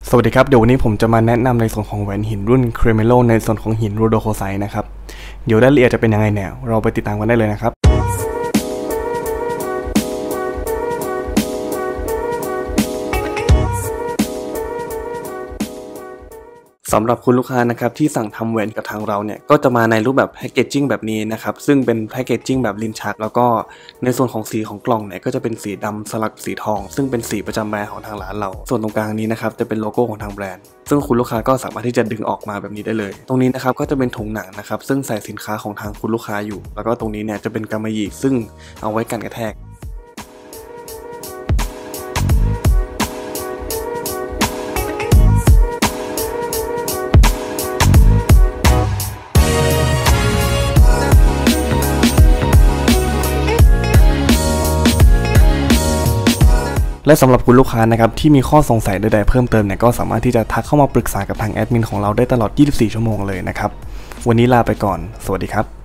สวัสดีครับเดี๋ยววันนี้ผมจะมาแนะนำในส่วนของแหวนหินรุ่น Cremelo ในส่วนของหิน Rhodochrosite นะครับเดี๋ยวรายละเอียดจะเป็นยังไงเนี่ยเราไปติดตามกันได้เลยนะครับสำหรับคุณลูกค้านะครับที่สั่งทำแหวนกับทางเราเนี่ยก็จะมาในรูปแบบแพคเกจจิ้งแบบนี้นะครับซึ่งเป็นแพคเกจจิ้งแบบลิ้นชักแล้วก็ในส่วนของสีของกล่องเนี่ยก็จะเป็นสีดำสลักสีทองซึ่งเป็นสีประจำแบรนด์ของทางร้านเราส่วนตรงกลางนี้นะครับจะเป็นโลโก้ของทางแบรนด์ซึ่งคุณลูกค้าก็สามารถที่จะดึงออกมาแบบนี้ได้เลยตรงนี้นะครับก็จะเป็นถุงหนังนะครับซึ่งใส่สินค้าของทางคุณลูกค้าอยู่แล้วก็ตรงนี้เนี่ยจะเป็นกำมะหยี่ซึ่งเอาไว้กันกระแทกและสำหรับคุณลูกค้านะครับที่มีข้อสงสัยใดๆเพิ่มเติมเนี่ยก็สามารถที่จะทักเข้ามาปรึกษากับทางแอดมินของเราได้ตลอด 24 ชั่วโมงเลยนะครับวันนี้ลาไปก่อนสวัสดีครับ